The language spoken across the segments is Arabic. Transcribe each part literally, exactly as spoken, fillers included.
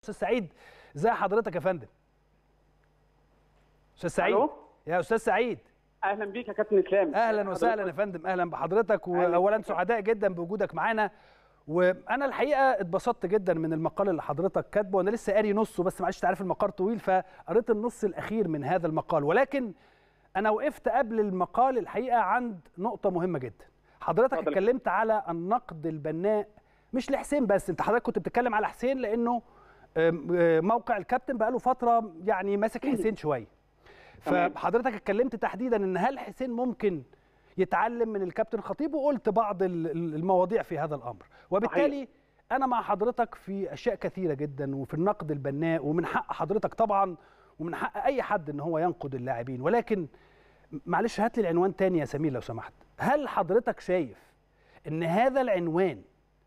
استاذ سعيد، ازي حضرتك يا فندم؟ استاذ سعيد. ألو؟ يا استاذ سعيد، اهلا بيك يا كابتن اسلام. اهلا وسهلا يا فندم. اهلا بحضرتك، واولا سعداء جدا بوجودك معانا. وانا الحقيقه اتبسطت جدا من المقال اللي حضرتك كاتبه، وانا لسه قاري نصه بس معلش انت عارف المقال طويل فقريت النص الاخير من هذا المقال، ولكن انا وقفت قبل المقال الحقيقه عند نقطه مهمه جدا. حضرتك فضل. اتكلمت على النقد البناء مش لحسين بس، انت حضرتك كنت بتتكلم على حسين لانه موقع الكابتن بقاله فتره يعني ماسك حسين شويه. فحضرتك اتكلمت تحديدا ان هل حسين ممكن يتعلم من الكابتن خطيب، وقلت بعض المواضيع في هذا الامر، وبالتالي انا مع حضرتك في اشياء كثيره جدا وفي النقد البناء، ومن حق حضرتك طبعا ومن حق اي حد ان هو ينقد اللاعبين، ولكن معلش هات لي العنوان تاني يا سمير لو سمحت. هل حضرتك شايف ان هذا العنوان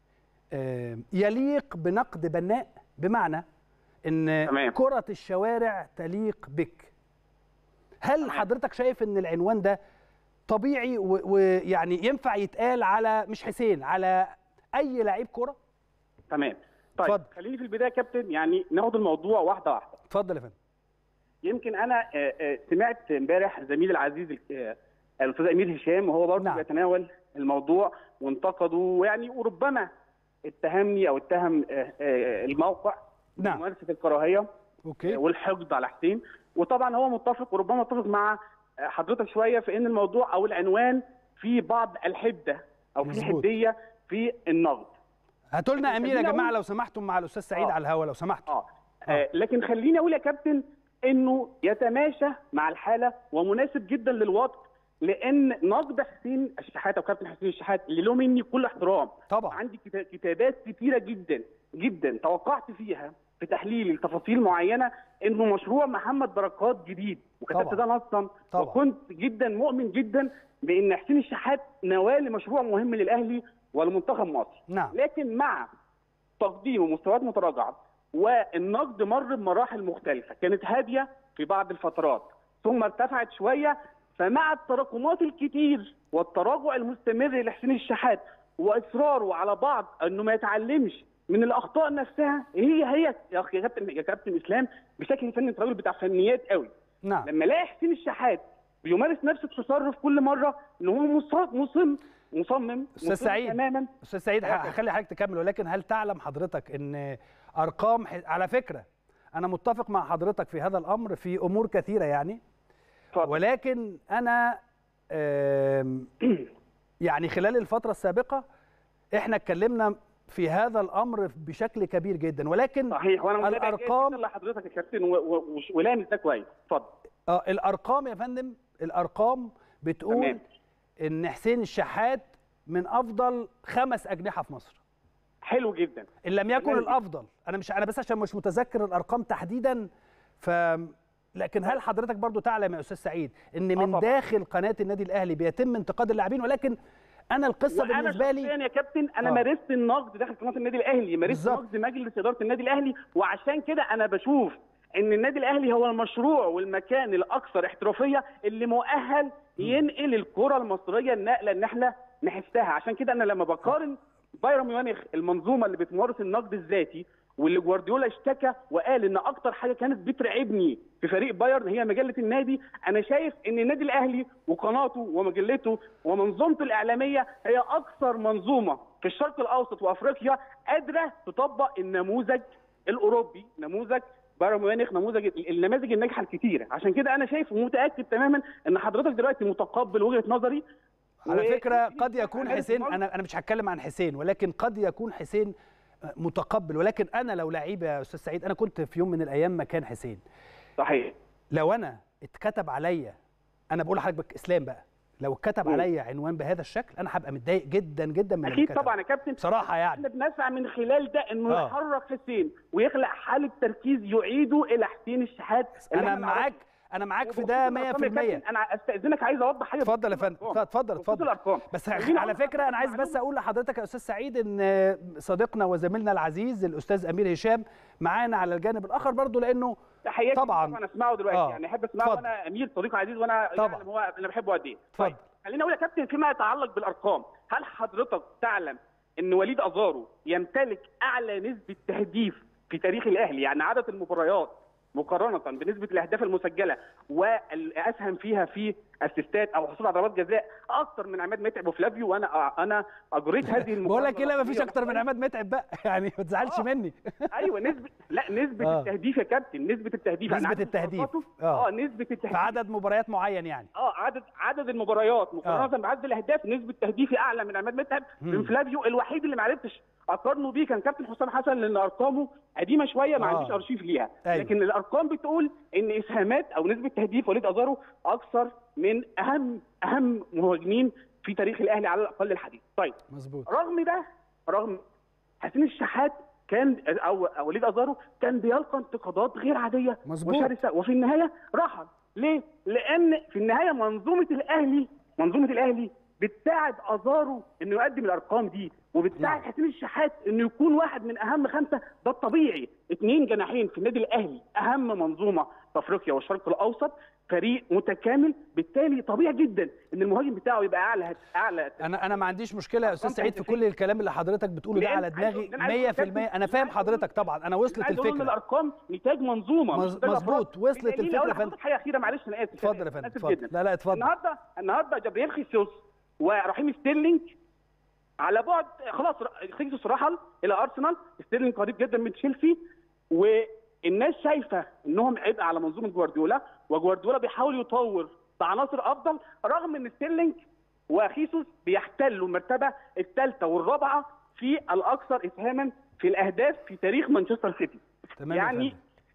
يليق بنقد بناء؟ بمعنى ان تمام. كرة الشوارع تليق بك. هل تمام. حضرتك شايف ان العنوان ده طبيعي ويعني ينفع يتقال على مش حسين، على اي لعيب كرة؟ تمام. طيب فضل. خليني في البدايه يا كابتن يعني ناخد الموضوع واحده واحده. اتفضل يا فندم. يمكن انا سمعت امبارح زميلي العزيز الاستاذ امير هشام وهو برضه نعم. بيتناول الموضوع وانتقده، ويعني وربما اتهمني او اتهم الموقع نعم. بممارسه الكراهيه اوكي والحقد على حسين، وطبعا هو متفق وربما متفق مع حضرتك شويه في ان الموضوع او العنوان فيه بعض الحده او في حديه في النقد. هاتوا لنا امير يا جماعه لو سمحتم مع الاستاذ سعيد آه. على الهواء لو سمحتوا. آه. آه. لكن خليني اقول يا كابتن انه يتماشى مع الحاله ومناسب جدا للوقت، لان نقد حسين الشحات او كابتن حسين الشحات اللي له مني كل احترام طبعا عندي كتابات كتيره جدا جدا توقعت فيها في تحليل لتفاصيل معينه انه مشروع محمد بركات جديد، وكتبت ده نصا، وكنت جدا مؤمن جدا بان حسين الشحات نواه لمشروع مهم للاهلي ولمنتخب مصر. نعم. لكن مع تقديمه مستويات متراجعه والنقد مر بمراحل مختلفه، كانت هاديه في بعض الفترات ثم ارتفعت شويه، فمع التراكمات الكتير والتراجع المستمر لحسين الشحات واصراره على بعض انه ما يتعلمش من الاخطاء نفسها، هي هي يا اخي يا كابتن يا كابتن اسلام بشكل فني انت راجل بتاع فنيات قوي. نعم. لما الاقي حسين الشحات بيمارس نفس التصرف كل مره ان هو مصمم مصمم استاذ سعيد تماما. استاذ سعيد هخلي حضرتك تكمل، ولكن هل تعلم حضرتك ان ارقام ح... على فكره انا متفق مع حضرتك في هذا الامر في امور كثيره يعني فضل. ولكن انا يعني خلال الفتره السابقه احنا اتكلمنا في هذا الامر بشكل كبير جدا، ولكن صحيح وانا الارقام لحضرتك يا كابتن ولامس ده كويس. اتفضل. اه الارقام يا فندم، الارقام بتقول تمام. ان حسين الشحات من افضل خمس اجنحه في مصر. حلو جدا. ان لم يكن تمام. الافضل، انا مش انا بس عشان مش متذكر الارقام تحديدا، ف لكن هل حضرتك برضو تعلم يا استاذ سعيد ان من طبعا. داخل قناه النادي الاهلي بيتم انتقاد اللاعبين، ولكن انا القصه بالنسبه لي انا يا كابتن انا آه. مارست النقد داخل قناه النادي الاهلي، مارست نقد مجلس اداره النادي الاهلي، وعشان كده انا بشوف ان النادي الاهلي هو المشروع والمكان الاكثر احترافيه اللي مؤهل ينقل الكره المصريه النقله ان احنا نحسها. عشان كده انا لما بقارن بايرن ميونخ المنظومه اللي بتمارس النقد الذاتي واللي جوارديولا اشتكى وقال ان اكتر حاجه كانت بترعبني في فريق بايرن هي مجله النادي، انا شايف ان النادي الاهلي وقناته ومجلته ومنظومته الاعلاميه هي اكثر منظومه في الشرق الاوسط وافريقيا قادره تطبق النموذج الاوروبي، نموذج بايرن ميونخ، نموذج النماذج الناجحه الكتيره. عشان كده انا شايف ومتاكد تماما ان حضرتك دلوقتي متقبل وجهه نظري. على فكره قد يكون حسين، انا انا مش هتكلم عن حسين، ولكن قد يكون حسين متقبل، ولكن انا لو لعيب يا استاذ سعيد، انا كنت في يوم من الايام مكان حسين. صحيح. لو انا اتكتب عليا، انا بقول لحضرتك اسلام بقى، لو اتكتب عليا عنوان بهذا الشكل انا هبقى متضايق جدا جدا من اكيد طبعا يا كابتن بصراحه يعني. احنا بنسعى من خلال ده انه آه. يحرك حسين ويخلق حاله تركيز يعيده الى حسين الشحات. انا معاك انا معاك في ده مية في المية. انا استاذنك عايز اوضح حاجه. اتفضل يا فندم. اتفضل اتفضل. بس على فكره انا عايز بس اقول لحضرتك يا استاذ سعيد ان صديقنا وزميلنا العزيز الاستاذ امير هشام معانا على الجانب الاخر برضه، لانه طبعا انا اسمعه دلوقتي آه. يعني احب اسمعه، وانا امير صديق عزيز وانا يعني هو انا بحبه قد ايه. اتفضل. خليني اقول يا كابتن فيما يتعلق بالارقام، هل حضرتك تعلم ان وليد ازارو يمتلك اعلى نسبه تهديف في تاريخ الاهلي، يعني عدد المباريات مقارنه بنسبه الاهداف المسجله والاسهم فيها في اسيستات او حصول على ضربات جزاء اكثر من عماد متعب وفلافيو. وانا انا اجريت هذه المقارنه. بقول لك ايه، لا مفيش اكتر من عماد متعب بقى يعني ما تزعلش آه. مني. ايوه نسبه، لا نسبه آه. التهديف يا كابتن، نسبه التهديف نسبه التهديف اه, آه نسبه التهديف في عدد مباريات معين يعني اه عدد عدد المباريات مقارنه آه. بعدد الاهداف، نسبه تهديفي اعلى من عماد متعب من فلافيو. الوحيد اللي ما عرفتش اقارنه بيه كان كابتن حسام حسن، لان ارقامه قديمه شويه ما آه. عنديش ارشيف ليها. أيوة. لكن الارقام بتقول ان اسهامات او نسبه تهديف وليد ازارو اكثر من اهم اهم مهاجمين في تاريخ الاهلي على الاقل الحديث. طيب مظبوط. رغم ده، رغم حسين الشحات كان او وليد ازارو كان بيلقى انتقادات غير عاديه وشرسه، وفي النهايه رحل. ليه؟ لان في النهايه منظومه الاهلي منظومه الاهلي بتساعد ازارو انه يقدم الارقام دي، وبتساعد حسين الشحات انه يكون واحد من اهم خمسه. ده الطبيعي. اثنين جناحين في النادي الاهلي، اهم منظومه في افريقيا والشرق الاوسط، فريق متكامل، بالتالي طبيعي جدا ان المهاجم بتاعه يبقى اعلى اعلى. انا انا ما عنديش مشكله يا استاذ سعيد في كل الكلام اللي حضرتك بتقوله ده على دماغي مية في المية. انا فاهم حضرتك طبعا، انا وصلت الفكره. الارقام نتاج منظومه. مظبوط، وصلت الفكره يا فندم. حاجه اخيره معلش انا اسف. اتفضل يا فندم، اتفضل. لا لا اتفضل. النهارده النهارده جابرييل خيسوس ورحيم ستيرلينج على بعد، خلاص خيسوس رحل الى ارسنال، ستيرلينج قريب جدا من تشيلسي، والناس شايفه انهم عبء على منظومه جوارديولا، وجوارديولا بيحاول يطور بعناصر افضل، رغم ان ستيرلينج وخيسوس بيحتلوا المرتبه الثالثه والرابعه في الاكثر اسهاما في الاهداف في تاريخ مانشستر سيتي. تمام يعني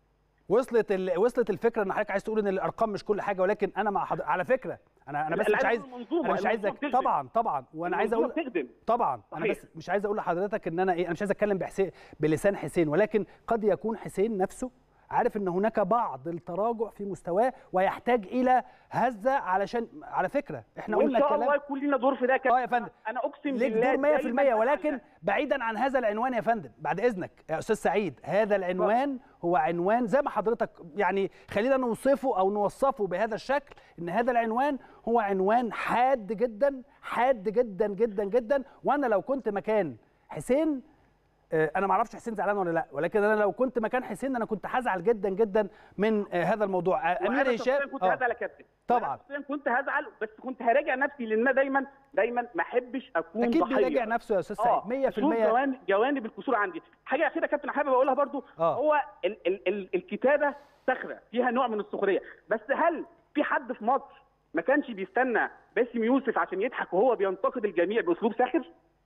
وصلت ال... وصلت الفكره ان حضرتك عايز تقول ان الارقام مش كل حاجه، ولكن انا مع حضرتك على فكره. انا انا بس مش عايز انا مش عايزك طبعا طبعا وانا عايز اقول طبعا انا بس مش عايز اقول لحضرتك ان انا ايه، انا مش عايز اتكلم بحسين بلسان حسين، ولكن قد يكون حسين نفسه عارف ان هناك بعض التراجع في مستواه ويحتاج الى هزه، علشان على فكره احنا قلنا الكلام. ان شاء الله يكون لنا دور في ده اه يا فندم. انا اقسم ليك بالله دور مية في المية، ولكن بعيدا عن هذا العنوان يا فندم، بعد اذنك يا استاذ سعيد، هذا العنوان هو عنوان زي ما حضرتك يعني خلينا نوصفه او نوصفه بهذا الشكل، ان هذا العنوان هو عنوان حاد جدا حاد جدا جدا جدا. وانا لو كنت مكان حسين، انا ما اعرفش حسين زعلان ولا لا، ولكن انا لو كنت مكان حسين انا كنت هزعل جدا جدا من هذا الموضوع. امير هشام كنت هزعل يا كابتن طبعا، كنت هزعل، بس كنت هراجع نفسي، لان انا دايما دايما ما احبش اكون اكيد ضحيه. اكيد بيراجع نفسه يا استاذ سعيد مية في المية. جوانب جوانب القصور عندي. حاجه اخيره يا كابتن حابب اقولها برضو، أوه. هو ال ال ال الكتابه صخره فيها نوع من السخريه، بس هل في حد في مصر ما كانش بيستنى باسم يوسف عشان يضحك وهو بينتقد الجميع باسلوب ساخر؟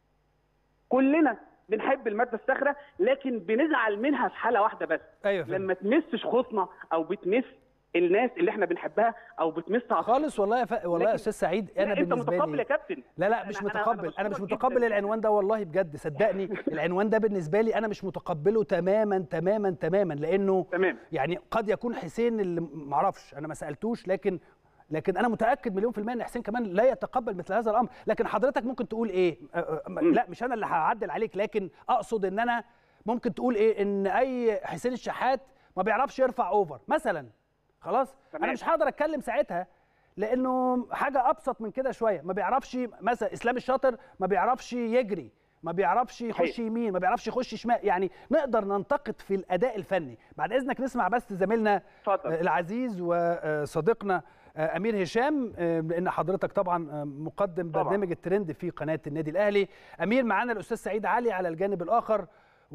كلنا بنحب الماده الصخره، لكن بنزعل منها في حاله واحده بس. أيوة لما تمسش خوصنا او بتمس الناس اللي احنا بنحبها او بتمس خالص. والله يا ف... والله يا استاذ سعيد انا بالنسبه لي انت متقبل يا كابتن. لا لا مش أنا متقبل، انا, أنا مش متقبل جداً. العنوان ده والله بجد، صدقني العنوان ده بالنسبه لي انا مش متقبله تماما تماما تماما، لانه تمام. يعني قد يكون حسين اللي ما اعرفش، انا ما سالتوش، لكن لكن انا متاكد مليون في الميه ان حسين كمان لا يتقبل مثل هذا الامر. لكن حضرتك ممكن تقول ايه؟ لا مش انا اللي هعدل عليك، لكن اقصد ان انا ممكن تقول ايه، ان اي حسين الشحات ما بيعرفش يرفع اوفر مثلا، خلاص تمام. انا مش هقدر اتكلم ساعتها، لانه حاجه ابسط من كده شويه. ما بيعرفش مثلا اسلام الشاطر ما بيعرفش يجري، ما بيعرفش يخش يمين، ما بيعرفش يخش شمال، يعني نقدر ننتقد في الاداء الفني. بعد اذنك نسمع بس زميلنا فضل. العزيز وصديقنا امير هشام، لان حضرتك طبعا مقدم طبعا. برنامج الترند في قناه النادي الاهلي. امير، معانا الاستاذ سعيد علي على الجانب الاخر،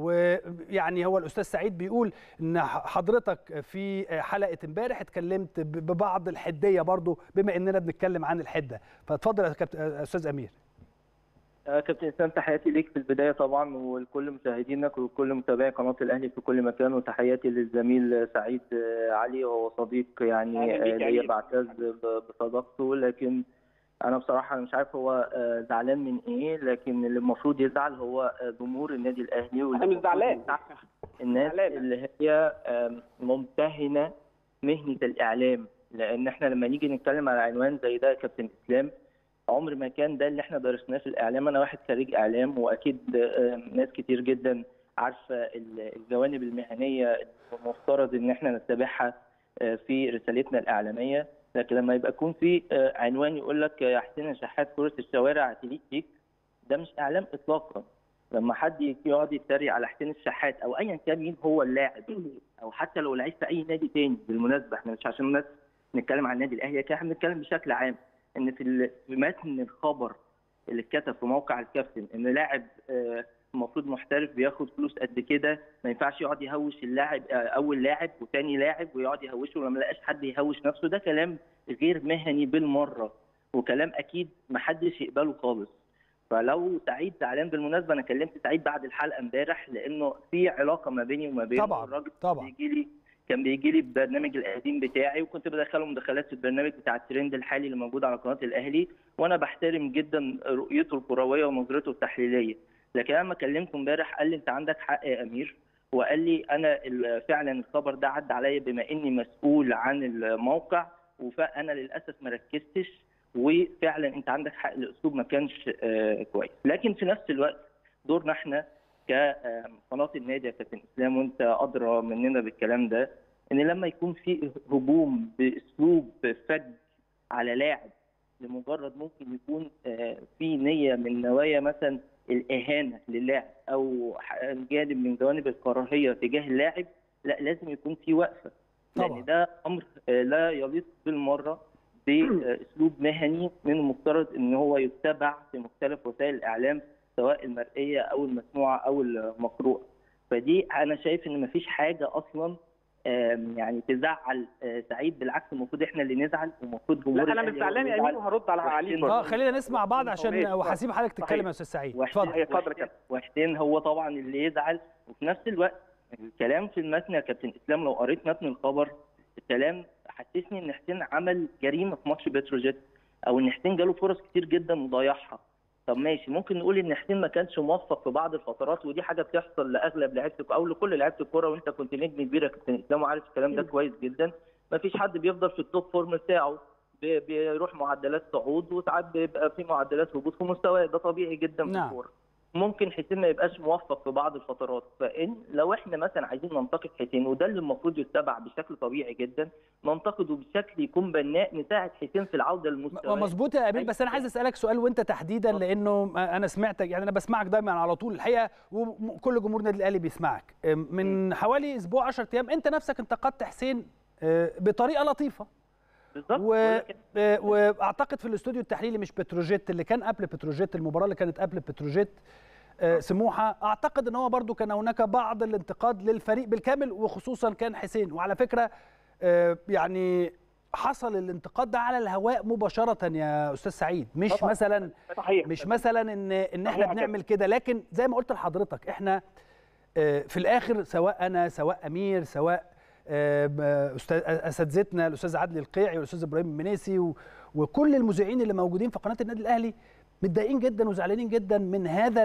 ويعني هو الاستاذ سعيد بيقول ان حضرتك في حلقه امبارح اتكلمت ببعض الحديه برضو، بما اننا بنتكلم عن الحده، فاتفضل يا استاذ امير. كابتن اسلام، تحياتي ليك في البدايه طبعا ولكل مشاهدينك وكل متابعي قناه الاهلي في كل مكان، وتحياتي للزميل سعيد علي وهو صديق يعني ليا بعتز بصداقته، لكن انا بصراحه مش عارف هو زعلان من ايه، لكن اللي المفروض يزعل هو جمهور النادي الاهلي. انا مش زعلان، الناس اللي هي ممتهنه مهنه الاعلام، لان احنا لما نيجي نتكلم على عنوان زي ده يا كابتن اسلام، عمر ما كان ده اللي احنا درسناه في الاعلام. انا واحد خريج اعلام، واكيد ناس كتير جدا عارفه الجوانب المهنيه المفترض ان احنا نتبعها في رسالتنا الاعلاميه، لكن لما يبقى يكون في عنوان يقول لك يا حسين الشحات كرة الشوارع تليق بيك، ده مش اعلام اطلاقا. لما حد يقعد يتريق على حسين الشحات او ايا كان مين هو اللاعب، او حتى لو لعيب في اي نادي تاني، بالمناسبه احنا مش عشان الناس نتكلم عن النادي الاهلي، احنا بنتكلم بشكل عام ان في متن الخبر اللي اتكتب في موقع الكابتن ان لاعب المفروض محترف بياخد فلوس قد كده، ما ينفعش يقعد يهوش اللاعب اول لاعب وثاني لاعب ويقعد يهوشه ولما لقاش حد يهوش نفسه. ده كلام غير مهني بالمره، وكلام اكيد ما حدش يقبله خالص. فلو سعيد زعلان، بالمناسبه انا كلمت سعيد بعد الحلقه امبارح لانه في علاقه ما بيني وما بينه. طبعا الراجل طبعا بيجي لي كان بيجي لي بالبرنامج القديم بتاعي، وكنت بدخله مداخلات في البرنامج بتاع الترند الحالي اللي موجود على قناه الاهلي، وانا بحترم جدا رؤيته الكرويه ونظرته التحليليه. لكن لما كلمته امبارح قال لي انت عندك حق يا امير، وقال لي انا فعلا الخبر ده عدى عليا بما اني مسؤول عن الموقع، فانا للاسف ما ركزتش، وفعلا انت عندك حق الاسلوب ما كانش كويس. لكن في نفس الوقت دورنا احنا كقناه النادي يا كابتن اسلام، وانت ادرى مننا بالكلام ده، ان لما يكون في هجوم باسلوب فج على لاعب لمجرد ممكن يكون في نيه من نوايا مثلا الاهانه للاعب او جانب من جوانب الكراهيه تجاه اللاعب، لا لازم يكون في وقفه، لان ده امر لا يليق بالمره باسلوب مهني من المفترض ان هو يتبع في مختلف وسائل الاعلام سواء المرئيه او المسموعه او المقروءه. فدي انا شايف ان مفيش حاجه اصلا يعني تزعل سعيد، بالعكس المفروض احنا اللي نزعل، ومفروض جمهور لا انا مش زعلان يا امين وهرد على عليك. اه خلينا نسمع بعض عشان وهسيب حضرتك تتكلم يا استاذ سعيد. اتفضل. اتفضل. وحسين هو طبعا اللي يزعل، وفي نفس الوقت الكلام في المتن يا كابتن اسلام لو قريت متن الخبر الكلام حسسني ان حسين عمل جريمه في ماتش بتروجيت، او ان حسين جاله فرص كتير جدا وضيعها. طب ماشي، ممكن نقول ان حسين ما كانش موفق في بعض الفترات، ودي حاجه بتحصل لاغلب لعيبه او لكل لعيبه الكوره، وانت كنت نجم كبير يا كابتن اسلام وعارف الكلام ده كويس جدا. ما فيش حد بيفضل في التوب فورم بتاعه، بيروح معدلات صعود وساعات بيبقى في معدلات هبوط في مستواه، ده طبيعي جدا في الكوره. ممكن حسين ما يبقاش موفق في بعض الفترات، فان لو احنا مثلا عايزين ننتقد حسين وده اللي المفروض يتبع بشكل طبيعي جدا، ننتقده بشكل يكون بناء، نساعد حسين في العوده للمستوى. مظبوط يا امين، بس انا عايز اسالك سؤال وانت تحديدا، لانه انا سمعتك، يعني انا بسمعك دايما على طول الحقيقه، وكل جمهور النادي الاهلي بيسمعك. من حوالي اسبوع عشرة ايام انت نفسك انتقدت حسين بطريقه لطيفه بالظبط، و... واعتقد في الاستوديو التحليلي مش بتروجيت اللي كان قبل بتروجيت، المباراه اللي كانت قبل بتروجيت سموحه، اعتقد ان هو برضو كان هناك بعض الانتقاد للفريق بالكامل وخصوصا كان حسين. وعلى فكره يعني حصل الانتقاد ده على الهواء مباشره يا استاذ سعيد، مش طبعا. مثلا صحيح. مش مثلا ان ان احنا بنعمل كده، لكن زي ما قلت لحضرتك احنا في الاخر سواء انا سواء امير سواء استاذ اساتذتنا الاستاذ عادل القيعي والاستاذ ابراهيم المنيسي وكل المذيعين اللي موجودين في قناه النادي الاهلي متضايقين جدا وزعلانين جدا من هذا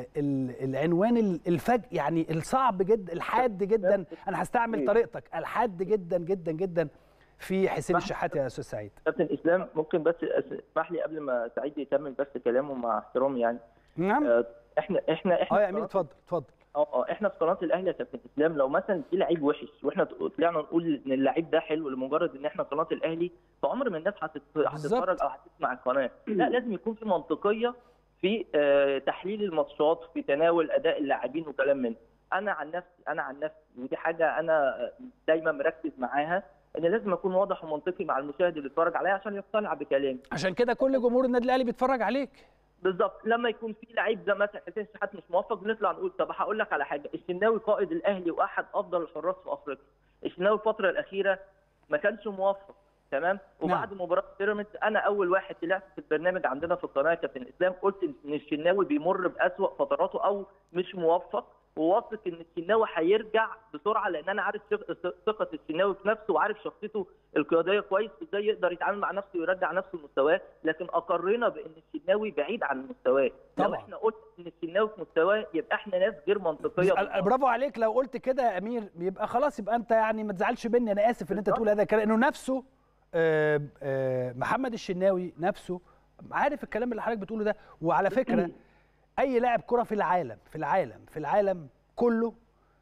العنوان الفج، يعني الصعب جدا الحاد جدا، انا هستعمل طريقتك، الحاد جدا جدا جدا في حسين الشحات يا استاذ سعيد. كابتن اسلام ممكن بس اسمح لي قبل ما سعيد يكمل بس كلامه مع احترامي يعني. نعم. احنا احنا احنا اه يا امير اتفضل اتفضل. اه اه احنا في قناه الاهلي يا كابتن اسلام لو مثلا في لعيب وحش واحنا طلعنا نقول ان اللعيب ده حلو لمجرد ان احنا قناه الاهلي، فعمر ما الناس هتتفرج او هتسمع القناه. لا لازم يكون في منطقيه في آه تحليل الماتشات، في تناول اداء اللاعبين وكلام من. انا عن نفسي انا عن نفسي ودي حاجه انا دايما مركز معاها، ان لازم اكون واضح ومنطقي مع المشاهد اللي بيتفرج عليا عشان يقتنع بكلامي. عشان كده كل جمهور النادي الاهلي بيتفرج عليك. بالظبط. لما يكون في لعيب زي مثلا حسين الشحات مش موفق بنطلع نقول طب هقول لك على حاجه، الشناوي قائد الاهلي واحد افضل الحراس في افريقيا، الشناوي الفتره الاخيره ما كانش موفق تمام، وبعد نعم. مباراه بيراميدز انا اول واحد طلعت في البرنامج عندنا في القناه كابتن اسلام قلت ان الشناوي بيمر باسوأ فتراته او مش موفق، وواثق ان الشناوي هيرجع بسرعه، لان انا عارف ثقه الشناوي في نفسه وعارف شخصيته القياديه كويس ازاي يقدر يتعامل مع نفسه ويرجع نفسه لمستواه. لكن اقرينا بان الشناوي بعيد عن مستواه. لو احنا قلت ان الشناوي في مستواه يبقى احنا ناس غير منطقيه. برافو عليك، لو قلت كده يا امير يبقى خلاص، يبقى انت يعني ما تزعلش مني، انا اسف ان انت تقول هذا الكلام، انه نفسه آآ آآ محمد الشناوي نفسه عارف الكلام اللي حضرتك بتقوله ده. وعلى فكره اي لاعب كره في العالم في العالم في العالم كله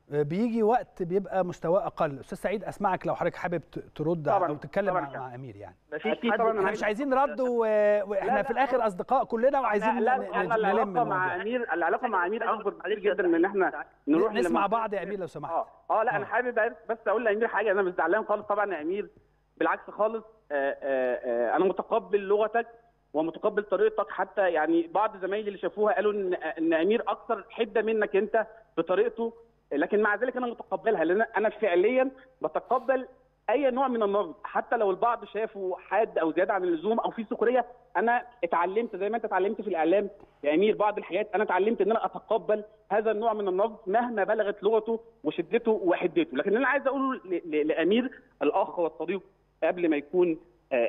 بيجي وقت بيبقى مستواه اقل. استاذ سعيد اسمعك لو حضرتك حابب ترد طبعًا او تتكلم طبعًا مع, مع امير. يعني مفيش احنا مش عايزين رد واحنا في الاخر اصدقاء كلنا وعايزين نلم العلاقه مع امير العلاقه مع امير اكبر بكتير جدا من ان احنا نروح نسمع بعض يا امير لو سمحت. اه اه لا انا حابب بس اقول لامير حاجه. انا مش زعلان خالص طبعا يا امير، بالعكس خالص. آآ آآ انا متقبل لغتك ومتقبل طريقتك. حتى يعني بعض زمايلي اللي شافوها قالوا ان ان امير اكثر حده منك انت بطريقته، لكن مع ذلك انا متقبلها لان انا فعليا بتقبل اي نوع من النقد حتى لو البعض شافه حاد او زياده عن اللزوم او في سخريه. انا اتعلمت زي ما انت اتعلمت في الاعلام يا امير بعض الحاجات، انا اتعلمت ان انا اتقبل هذا النوع من النقد مهما بلغت لغته وشدته وحدته. لكن اللي انا عايز اقوله لامير الاخ والصديق قبل ما يكون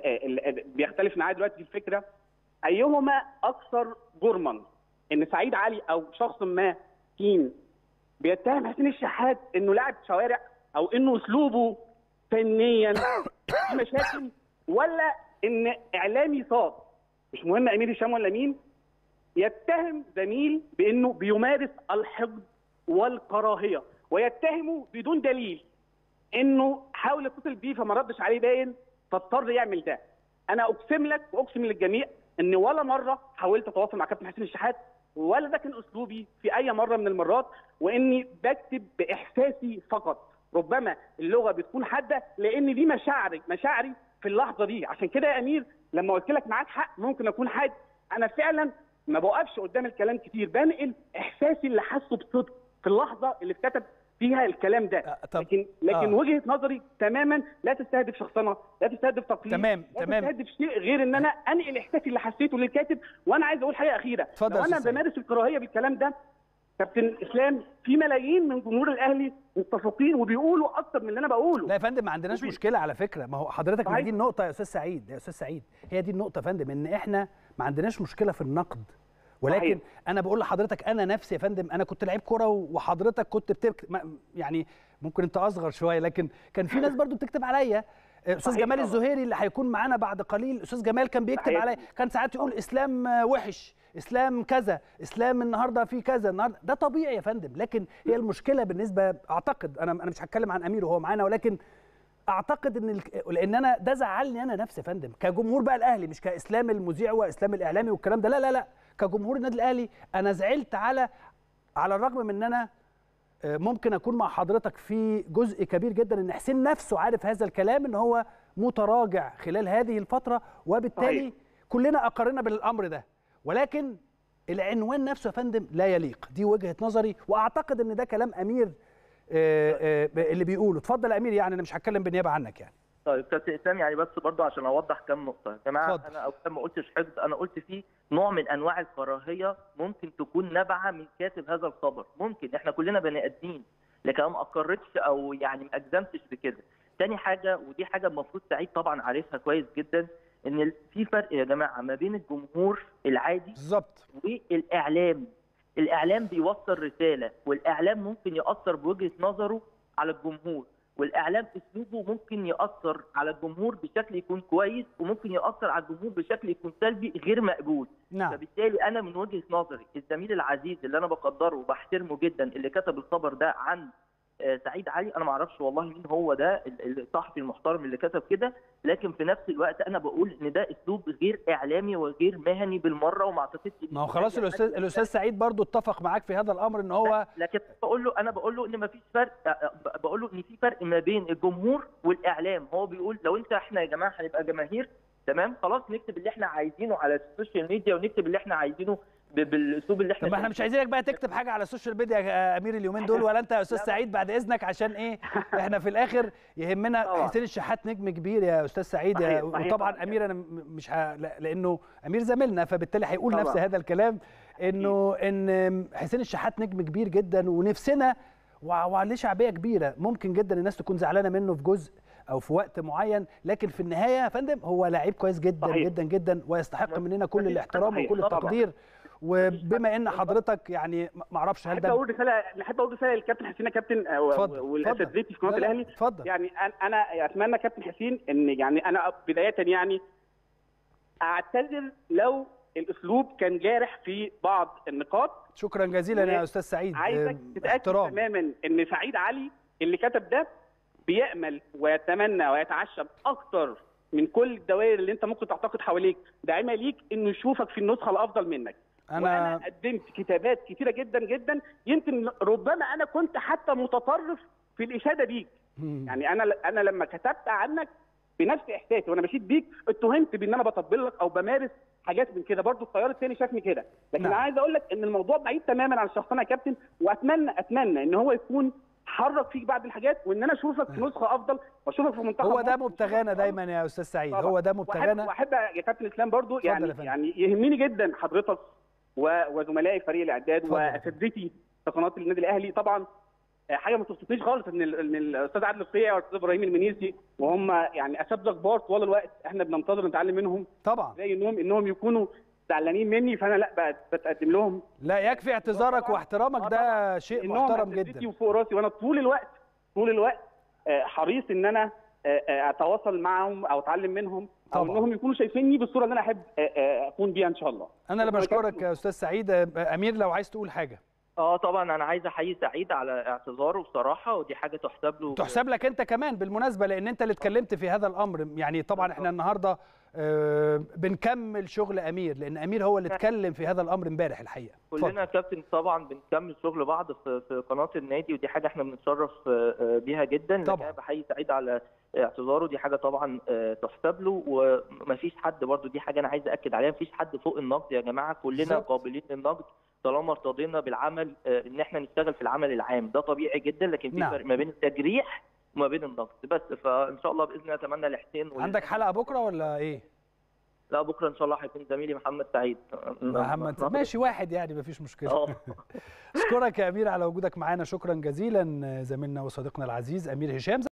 بيختلف معايا دلوقتي في الفكره، ايهما اكثر جرما؟ ان سعيد علي او شخص ما كين بيتهم حسين الشحات انه لاعب شوارع او انه اسلوبه فنيا في مشاكل، ولا ان اعلامي صاد مش مهم امير هشام ولا مين يتهم زميل بانه بيمارس الحقد والكراهيه ويتهمه بدون دليل انه حاول يتصل بيه فما ردش عليه باين فاضطر يعمل ده؟ انا اقسم لك واقسم للجميع ان ولا مره حاولت اتواصل مع كابتن حسين الشحات ولا ده كان اسلوبي في اي مره من المرات، واني بكتب باحساسي فقط. ربما اللغه بتكون حاده لان دي مشاعري مشاعري في اللحظه دي. عشان كده يا امير لما قلت لك معاك حق ممكن اكون حاد، انا فعلا ما بوقفش قدام الكلام كتير، بنقل احساسي اللي حاسه بصدق في اللحظه اللي اتكتب فيها الكلام ده. أه طب لكن لكن آه. وجهه نظري تماما لا تستهدف شخصنه، لا تستهدف تقليد، تمام لا تمام تستهدف شيء غير ان انا انقل احساسي اللي حسيته للكاتب. وانا عايز اقول حاجه اخيره، لو انا بمارس الكراهيه بالكلام ده كابتن اسلام في ملايين من جمهور الاهلي متفقين وبيقولوا اكتر من اللي انا بقوله. لا يا فندم ما عندناش وبي... مشكله على فكره. ما هو حضرتك ما دي النقطه يا استاذ سعيد، يا استاذ سعيد هي دي النقطه يا فندم، ان احنا ما عندناش مشكله في النقد، ولكن صحيح. انا بقول لحضرتك انا نفسي يا فندم انا كنت لعيب كوره وحضرتك كنت بتكتب، يعني ممكن انت اصغر شويه لكن كان في ناس برضو بتكتب عليا. استاذ جمال الزهيري اللي هيكون معانا بعد قليل، استاذ جمال كان بيكتب عليا، كان ساعات يقول اسلام وحش، اسلام كذا، اسلام النهارده في كذا النهارده. ده طبيعي يا فندم، لكن هي المشكله بالنسبه اعتقد انا انا مش هتكلم عن امير وهو معانا، ولكن اعتقد ان لان انا ده زعلني انا نفسي يا فندم كجمهور بقى الاهلي، مش كاسلام المذيع واسلام الاعلامي والكلام ده، لا لا لا كجمهور النادي الاهلي انا زعلت على على الرغم من ان انا ممكن اكون مع حضرتك في جزء كبير جدا ان حسين نفسه عارف هذا الكلام ان هو متراجع خلال هذه الفتره، وبالتالي صحيح. كلنا اقرنا بالامر ده، ولكن العنوان نفسه يا فندم لا يليق. دي وجهه نظري، واعتقد ان ده كلام امير اللي بيقوله. اتفضل يا امير، يعني انا مش هتكلم بالنيابه عنك يعني. طيب كابتن اسلام يعني بس برضه عشان اوضح كام نقطه يا جماعه. فضل. انا اولا ما قلتش حقد، انا قلت فيه نوع من انواع الكراهيه ممكن تكون نابعه من كاتب هذا الخبر، ممكن احنا كلنا بني ادمين، لكن انا ما اقرتش او يعني ما اجزمتش بكده. تاني حاجه ودي حاجه المفروض سعيد طبعا عارفها كويس جدا، ان في فرق يا جماعه ما بين الجمهور العادي بالظبط والاعلام. الاعلام بيوصل رساله، والاعلام ممكن ياثر بوجهه نظره على الجمهور، والاعلام اسلوبه ممكن ياثر على الجمهور بشكل يكون كويس، وممكن ياثر على الجمهور بشكل يكون سلبي غير مقبول. نعم. فبالتالي انا من وجهه نظري الزميل العزيز اللي انا بقدره وبحترمه جدا اللي كتب الخبر ده عن سعيد علي، انا ما اعرفش والله مين هو ده الصحفي المحترم اللي كتب كده، لكن في نفس الوقت انا بقول ان ده اسلوب غير اعلامي وغير مهني بالمره، وما اعتقدش ما هو خلاص الاستاذ الاستاذ سعيد برضو اتفق معاك في هذا الامر ان هو، لكن بقول له انا بقول له ان ما فيش فرق، بقول له ان في فرق ما بين الجمهور والاعلام. هو بيقول لو انت احنا يا جماعه هنبقى جماهير تمام خلاص نكتب اللي احنا عايزينه على السوشيال ميديا ونكتب اللي احنا عايزينه بالاسلوب اللي احنا. طب ما احنا مش عايزينك بقى تكتب حاجه على السوشيال ميديا يا امير اليومين دول، ولا انت يا استاذ سعيد بعد اذنك، عشان ايه احنا في الاخر يهمنا حسين الشحات نجم كبير يا استاذ سعيد. صحيح. وطبعا صحيح. امير انا مش ه... لانه امير زميلنا فبالتالي هيقول طبعا نفس هذا الكلام، انه ان حسين الشحات نجم كبير جدا ونفسنا وعليه شعبيه كبيره، ممكن جدا الناس تكون زعلانه منه في جزء او في وقت معين، لكن في النهايه يا فندم هو لعيب كويس جدا صحيح. جدا جدا ويستحق مننا كل الاحترام وكل التقدير. وبما ان حضرتك يعني ما اعرفش هل ده احب اقول رساله احب اقول رساله للكابتن حسين يا كابتن والاساتذتي في قناه الاهلي. يعني انا اتمنى كابتن حسين ان يعني انا بدايه يعني اعتذر لو الاسلوب كان جارح في بعض النقاط. شكرا جزيلا يا استاذ سعيد. عايزك تتاكد تماما ان سعيد علي اللي كتب ده بيامل ويتمنى ويتعشم اكتر من كل الدوائر اللي انت ممكن تعتقد حواليك داعمه ليك انه يشوفك في النسخه الافضل منك. أنا... وانا قدمت كتابات كتيره جدا جدا، يمكن ربما انا كنت حتى متطرف في الاشاده بيك. يعني انا انا لما كتبت عنك بنفس احساسي وانا مشيت بيك اتهمت بان انا بطبل لك او بمارس حاجات من كده، برضو التيار الثاني شافني كده، لكن نعم. انا عايز اقول لك ان الموضوع بعيد تماما عن شخصنا يا كابتن، واتمنى اتمنى ان هو يكون حرك فيك بعض الحاجات وان انا اشوفك في نسخه افضل واشوفك في منتخب. هو ده مبتغانا دايما يا استاذ سعيد، طبعا. هو ده مبتغانا. واحب يا كابتن اسلام برضو يعني يعني يهمني جدا حضرتك وزملائي فريق الاعداد واساتذتي في قناه النادي الاهلي. طبعا حاجه ما تبسطنيش خالص ان ان الاستاذ عادل القيعي والاستاذ ابراهيم المنيسي وهم يعني اساتذه كبار طوال الوقت احنا بننتظر نتعلم منهم طبعا، زي انهم انهم يكونوا زعلانين مني، فانا لا بتقدم لهم. لا يكفي اعتذارك واحترامك، ده شيء محترم جدا وفوق راسي، وانا طول الوقت طول الوقت حريص ان انا اتواصل معهم او اتعلم منهم او طبعا. انهم يكونوا شايفيني بالصوره اللي انا احب اكون بيها ان شاء الله. انا اللي بشكرك يا استاذ سعيد. امير لو عايز تقول حاجه. اه طبعا انا عايز احيي سعيد على اعتذاره بصراحه، ودي حاجه تحسب له. تحسب لك انت كمان بالمناسبه، لان انت اللي اتكلمت في هذا الامر. يعني طبعا احنا النهارده آه بنكمل شغل امير، لان امير هو اللي اتكلم في هذا الامر امبارح الحقيقه. كلنا يا كابتن طبعا بنكمل شغل بعض في في قناه النادي، ودي حاجه احنا بنتشرف بيها جدا. طبعا بحيي سعيد على اعتذاره، دي حاجه طبعا تحسب له. ومفيش حد برضو، دي حاجه انا عايز اكد عليها، مفيش حد فوق النقد يا جماعه، كلنا بالزبط. قابلين للنقد طالما ارتضينا بالعمل، ان احنا نشتغل في العمل العام، ده طبيعي جدا. لكن في فرق ما بين التجريح وما بين النقد بس. فان شاء الله باذن الله اتمنى لحسين. عندك حلقه بكره ولا ايه؟ لا بكره ان شاء الله هيكون زميلي محمد سعيد. محمد ماشي واحد يعني مفيش مشكله. اشكرك يا امير على وجودك معانا، شكرا جزيلا زميلنا وصديقنا العزيز امير هشام.